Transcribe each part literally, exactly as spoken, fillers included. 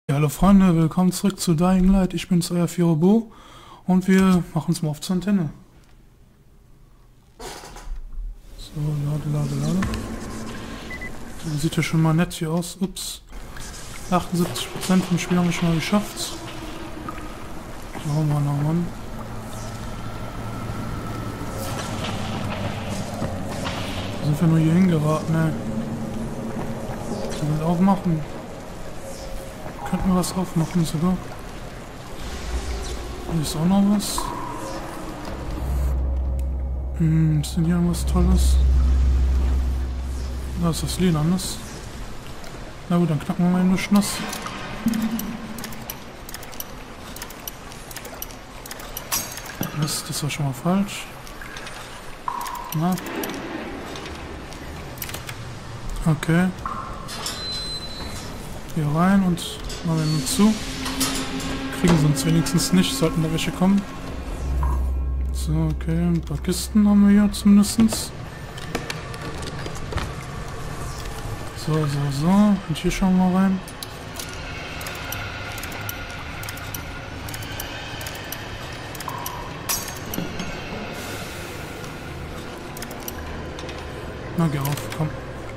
Ja, hallo Freunde, willkommen zurück zu Dying Light. Ich bin's, euer Firobo und wir machen uns mal auf zur Antenne. So, lade, lade, lade. Das sieht ja schon mal nett hier aus. Ups. achtundsiebzig Prozent vom Spiel haben wir schon mal geschafft. Oh Mann, oh Mann. Da sind wir nur hier hingeraten, ne? Ich will aufmachen. Könnten wir was aufmachen sogar. Hier ist auch noch was. Hm, ist denn hier irgendwas Tolles? Da ist das Lilanes. Na gut, dann knacken wir mal in den Schnoss. Das, das war schon mal falsch. Na. Okay. Hier rein und machen wir nur zu. Kriegen sie uns wenigstens nicht, sollten da welche kommen. So, okay, ein paar Kisten haben wir hier zumindest. So, so, so. Und hier schauen wir mal rein. Na, geh auf, komm.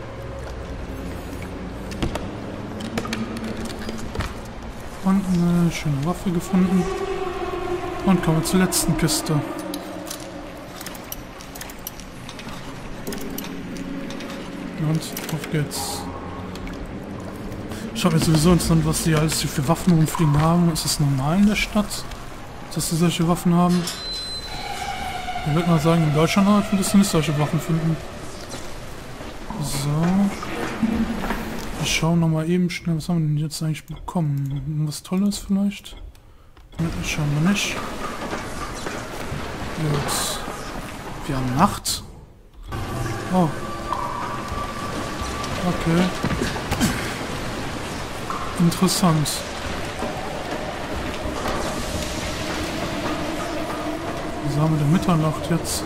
Und eine schöne Waffe gefunden. Und kommen wir zur letzten Kiste. Und auf geht's. Ich habe jetzt sowieso interessant, was die alles für Waffen rumfliegen haben. Ist es normal in der Stadt, dass sie solche Waffen haben? Ich würde mal sagen, in Deutschland würdest du nicht solche Waffen finden. So. Wir schauen nochmal eben schnell, was haben wir denn jetzt eigentlich bekommen? Was Tolles vielleicht? Ne, schauen wir nicht. Gut. Wir haben Nacht. Oh. Okay. Interessant. Was haben wir denn Mitternacht jetzt?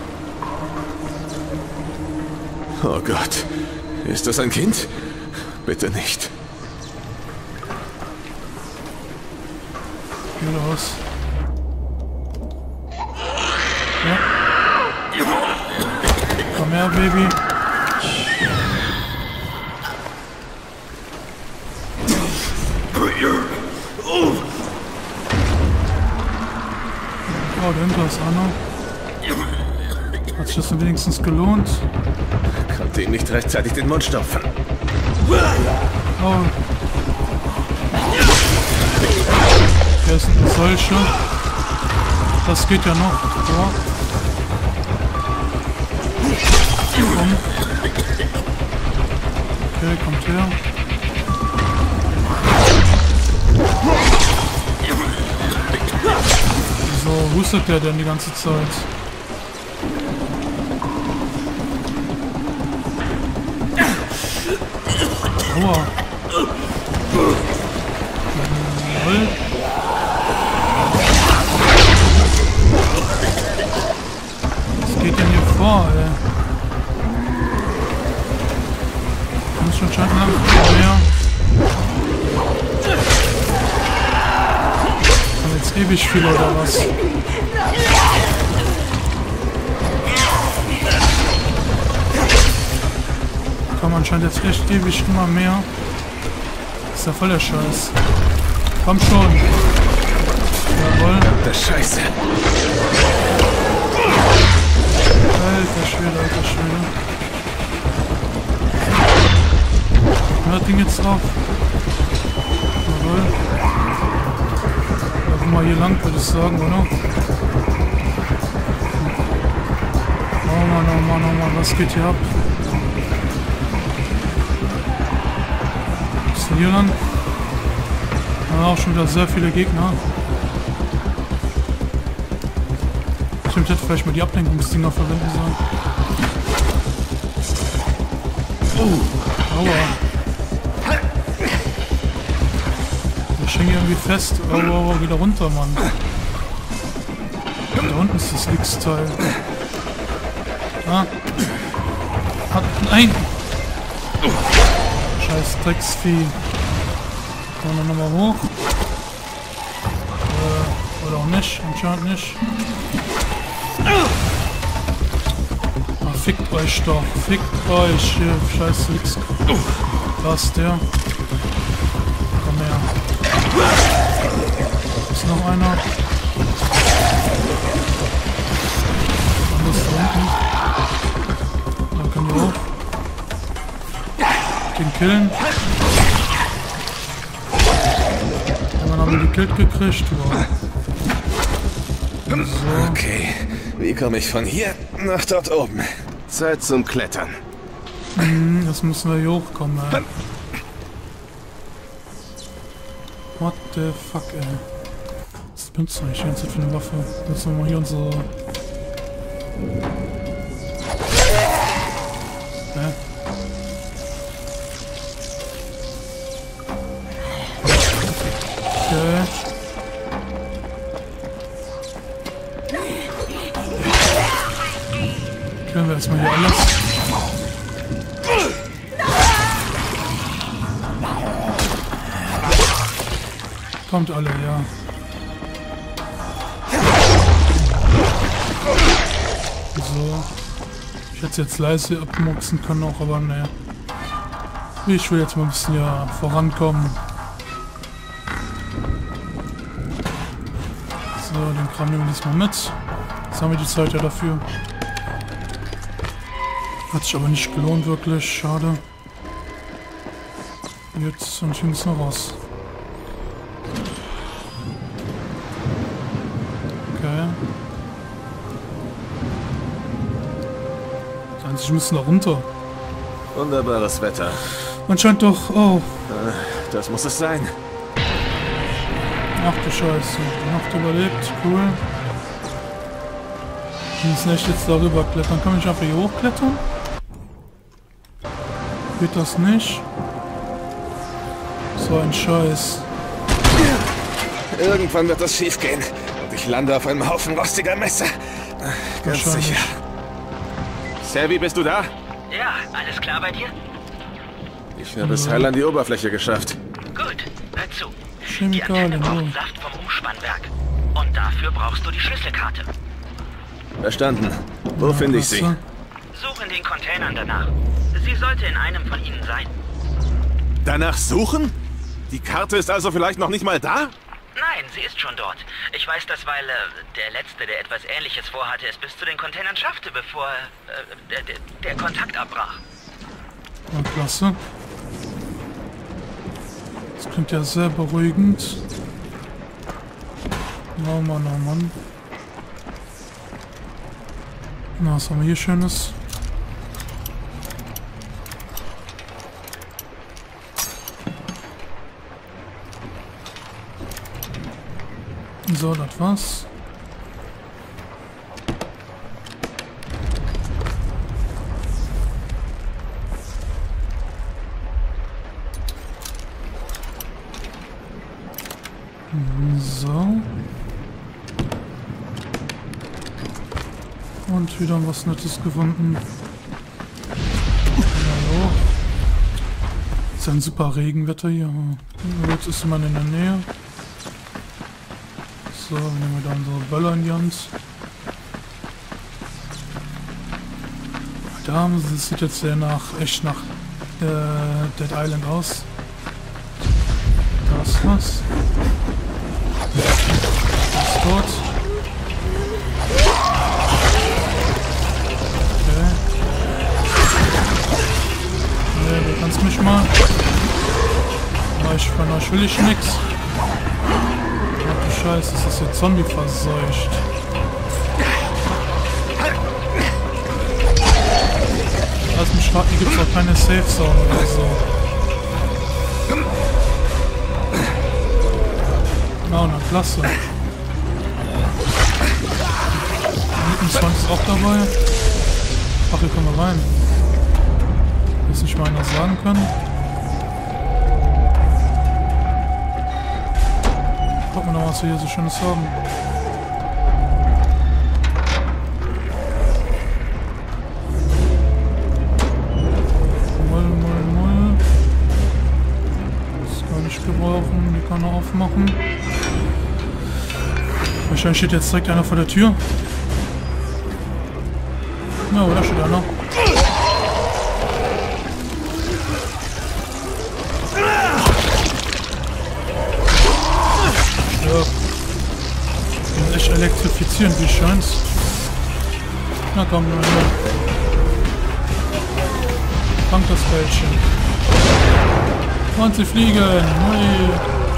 Oh Gott. Ist das ein Kind? Bitte nicht. Geh raus. Ja. Komm her, Baby. Oh, dahinter ist Anna. Hat sich das denn wenigstens gelohnt? Konnte ihm nicht rechtzeitig den Mund stopfen. Oh. Hier sind solche. Das geht ja noch. So. Komm. Okay, kommt her. So, hustet der denn die ganze Zeit? Aua. Jawohl. Was geht denn hier vor, ey? Kann schon scheinbar lang mehr. Haben jetzt ewig viel oder was? Komm, anscheinend jetzt echt ewig immer mehr. Ist ja voll der Scheiß. Komm schon. Jawohl. Das Scheiße. Alter Schwede, alter Schwede. Hört das Ding jetzt drauf. Jawohl. Laufen wir hier lang, würde ich sagen, oder? Oh Mann, oh Mann, oh Mann, was geht hier ab? Hier lang. Da haben auch schon wieder sehr viele Gegner. Stimmt, ich hätte vielleicht mal die Ablenkungsdinger verwenden sollen. Oh, aua. Ich hänge irgendwie fest. Aua, aua, wieder runter, Mann. Da unten ist das X-Teil. Ah. Hat, nein! Scheiß Drecksvieh. Wollen wir nochmal hoch? Äh, oder auch nicht, anscheinend nicht. Ah, fickt euch doch, fickt euch, hier, scheiß Wix. Da ist der. Komm her. Ist noch einer. Anders da unten. Da können wir hoch. Den killen. Dann haben wir gekillt gekriegt. Wow. So. Okay, wie komme ich von hier nach dort oben? Zeit zum Klettern. Hm, das müssen wir hier hochkommen, ey. What the fuck, ey. Was benutzt du eigentlich die ganze Zeit für eine Waffe? Jetzt haben wir mal hier unsere... Hä? Okay. Killen wir erstmal hier alles. Kommt alle, ja. So. Ich hätte es jetzt leise abmuxen können auch, aber ne. Ich will jetzt mal ein bisschen ja vorankommen. So, den Kram nehmen wir diesmal mit. Jetzt haben wir die Zeit ja dafür. Hat sich aber nicht gelohnt, wirklich. Schade. Jetzt und hier müssen wir raus. Okay. Sie müssen da runter. Wunderbares Wetter. Man scheint doch... Oh. Das muss es sein. Ach du Scheiße. Nacht überlebt. Cool. Wir müssen echt jetzt darüber klettern. Kann ich einfach hier hochklettern? Geht das nicht? So ein Scheiß. Irgendwann wird das schief gehen. Und ich lande auf einem Haufen rostiger Messer. Ganz sicher. Savvy, bist du da? Ja, alles klar bei dir? Ich habe es heil an die Oberfläche geschafft. Gut, hör zu. Die Chemikalien, Antenne braucht oh. Saft vom Umspannwerk. Und dafür brauchst du die Schlüsselkarte. Verstanden. Wo finde ich sie? Such in den Containern danach. Sie sollte in einem von ihnen sein. Danach suchen? Die Karte ist also vielleicht noch nicht mal da? Nein, sie ist schon dort. Ich weiß das, weil äh, der Letzte, der etwas Ähnliches vorhatte, es bis zu den Containern schaffte, bevor äh, der, der, der Kontakt abbrach. Na, klasse. Das klingt ja sehr beruhigend. Oh Mann, oh Mann. Na, was haben wir hier Schönes? So, das war's. So. Und wieder was Nettes gefunden. Hallo. Ist ein super Regenwetter hier. Jetzt ist man in der Nähe. So, nehmen wir da unsere Böller in die Hand. Da haben sie, das sieht jetzt sehr nach, echt nach äh, Dead Island aus. Da ist was. Das ist tot. Okay. Ne, du kannst mich mal. Aber ich, von euch will ich nix. Scheiße, ist das jetzt Zombie verseucht. Lass mich raten, hier gibt es auch keine Safe Zone oder so. Na, na, klasse. Mittenzwanzig ist auch dabei. Ach, hier können wir rein. Jetzt nicht mal einer sagen können. Gucken wir noch, was wir hier so Schönes haben. Moll, moll, moll. Das kann ich gebrauchen. kann er aufmachen. Wahrscheinlich steht jetzt direkt einer vor der Tür. Ja, oder steht einer? Ja. Ich bin echt elektrifizierend, wie scheint's. Na komm, nur hier. Fang das Bällchen. Und sie fliegen. Hui.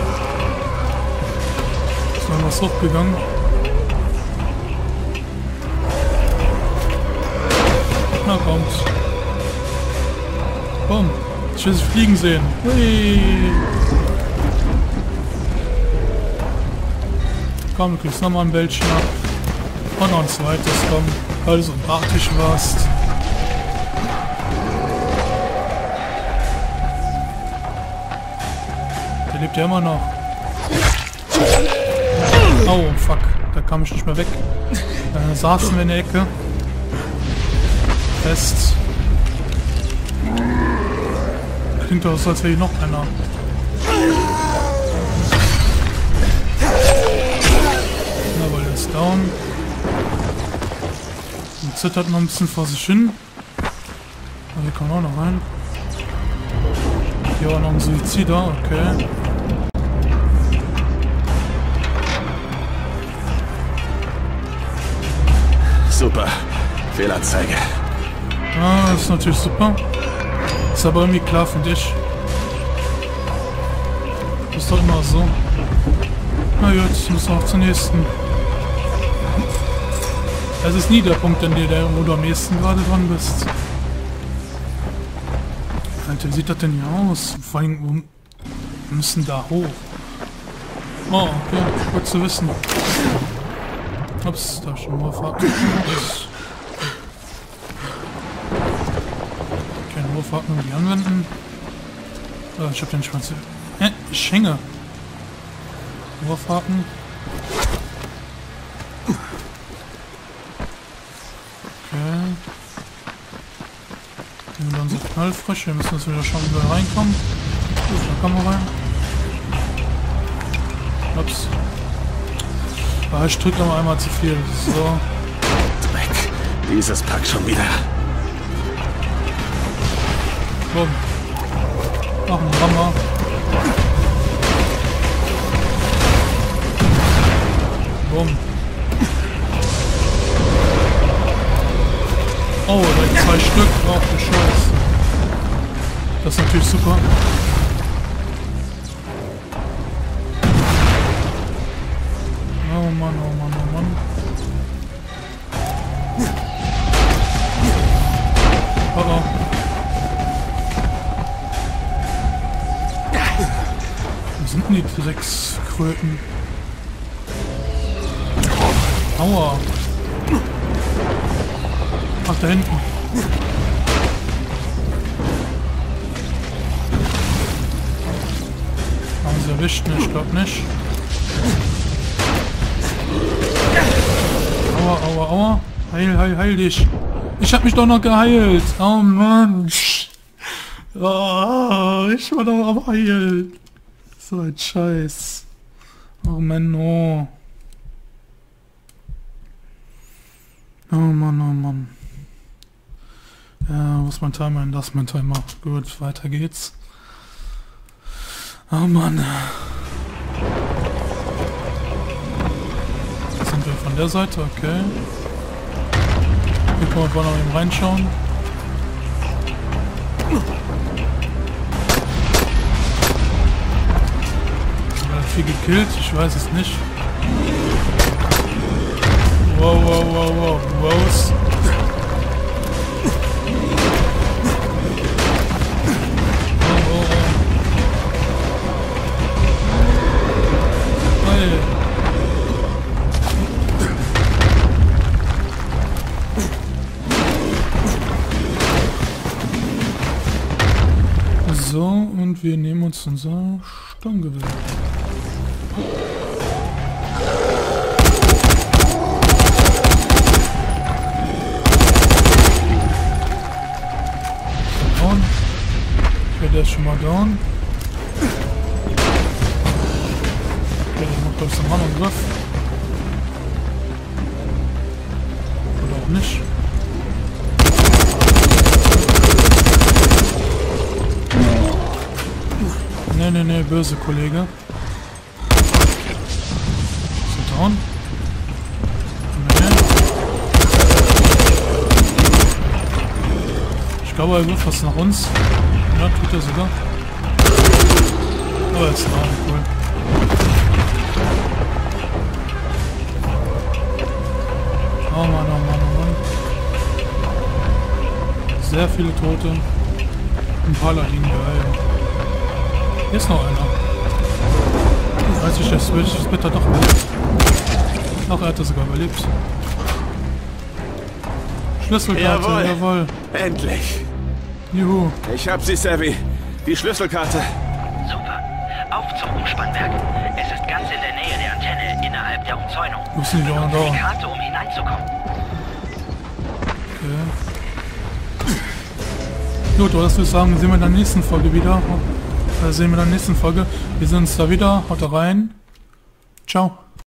Ist noch was hochgegangen. Na kommt. Komm. Ich will sie fliegen sehen. Hui. Komm, du kriegst nochmal ein Bällchen ab. Und noch ein zweites, komm. Weil du so empathisch warst. Der lebt ja immer noch. Oh, fuck. Da kam ich nicht mehr weg. Da saßen wir in der Ecke. Fest. Klingt doch so, als wäre hier noch einer. Jawohl, der ist down. Und zittert noch ein bisschen vor sich hin. Aber hier kommen wir auch noch rein. Hier war noch ein Suizider, okay. Super. Fehlanzeige. Ah, das ist natürlich super. Ist aber irgendwie klar für dich. Das ist doch immer so. Na gut, jetzt müssen wir auch zur nächsten. Es ist nie der Punkt, an dem wo du am ehesten gerade dran bist. Alter, wie sieht das denn hier aus? Vor allem, wir müssen da hoch. Oh, okay, gut zu wissen. Ups, da schon mal Fahrten. Keine Wurfhaken irgendwie anwenden. Oh, ich hab den nicht mal zu. Hä? Ich hänge. Wurfhaken. Okay. Nehmen wir unsere Knallfrische. Wir müssen jetzt wieder schauen, wie wir reinkommen. Gut, da kommen wir rein. Ups. Ah, ich drücke noch einmal zu viel. So. Dreck. Dieses Pack schon wieder. Bumm. Noch ein Hammer. Bumm. Oh, direkt zwei Stück. Oh, du Scheiß. Das ist natürlich super. Oh Mann, oh Mann, oh Mann. Oh oh. Wo sind denn die Dreckskröten? Aua. Ach, da hinten. Haben sie erwischt? Ne, ich glaube nicht. Aua, aua, aua. Heil, heil, heil dich. Ich hab mich doch noch geheilt. Oh Mann. Oh, ich war doch am Heilen. So ein Scheiß. Oh Mann, oh. Oh Mann, oh Mann. Ja, wo ist mein Timer? Das ist mein Timer. Gut, weiter geht's. Oh Mann. Sind wir von der Seite? Okay. Hier können wir noch eben reinschauen. Hat viel gekillt? Ich weiß es nicht. Wow, wow, wow, wow. Wow. Oh, oh, oh. Hey. So, und wir nehmen uns unser Sturmgewehr. Down. Okay, der ist schon mal down. Okay, der macht glaube ich den Mann im Griff. Oder auch nicht. Ne, ne, ne, böse Kollege. Ist er down? Ne. Ich glaube, er wirft was nach uns. Ja, tut er sogar. Oh, jetzt down, cool. Oh Mann, oh Mann, oh Mann. Sehr viele Tote. Ein Paladin, geil. Hier ist noch einer. Weiß ich, das wird er doch überlebt. Ach, er hat das sogar überlebt. Schlüsselkarte, jawohl. jawohl. Endlich. Juhu. Ich hab sie, Savvy. Die Schlüsselkarte. Super. Auf zum Umspannwerk. Es ist ganz in der Nähe der Antenne, innerhalb der Umzäunung. Wo ist denn die Ohren da? Die Karte, um hineinzukommen. Okay. Gut, was würde ich sagen, sehen wir in der nächsten Folge wieder. Äh, sehen wir in der nächsten Folge. Wir sehen uns da wieder. Haut rein. Ciao.